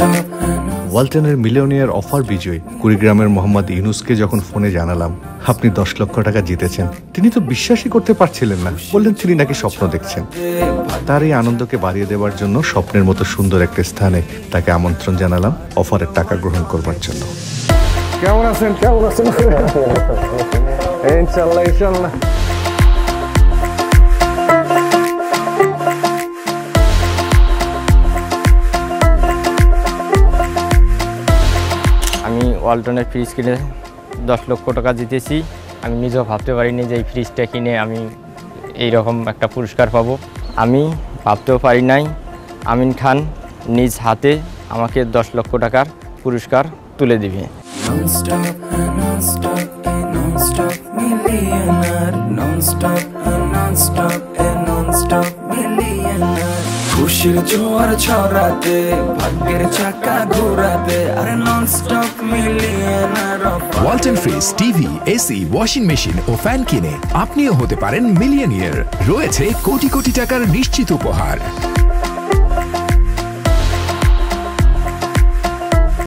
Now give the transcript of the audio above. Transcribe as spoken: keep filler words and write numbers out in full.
ওয়ালটনের millionaire offer বিজয়ী কুড়িগ্রামের মোহাম্মদ ইউনুসকে যখন ফোনে জানালাম আপনি দশ লক্ষ টাকা জিতেছেন, তিনি তো বিশ্বাসই করতে পারছিলেন না। বললেন তিনি নাকি স্বপ্ন দেখছেন। তার এই আনন্দকে বাড়িয়ে দেওয়ার জন্য স্বপ্নের মতো সুন্দর একটা স্থানে তাকে আমন্ত্রণ জানালাম অফারের টাকা গ্রহণ করবার জন্য। কেমন আছেন? কেমন আছেন? ইনশাআল্লাহ ইনশাআল্লাহ। আমি ওয়ালটনের ফ্রিজ কিনে দশ লক্ষ টাকা জিতেছি। আমি নিজেও ভাবতে পারিনি যে এই ফ্রিজটা কিনে আমি এইরকম একটা পুরস্কার পাবো। আমি ভাবতেও পারি নাই আমিন খান নিজ হাতে আমাকে দশ লক্ষ টাকার পুরস্কার তুলে দিবে। খুশির জোয়ার ছড়াতে ভাগ্যের চাকা ঘোরাতে আরে nonstop millionaire. Walton fridge, TV, AC, washing machine ও ফ্যান কিনে আপনিও হতে পারেন মিলিয়নিয়ার। রয়েছে কোটি কোটি টাকার নিশ্চিত উপহার।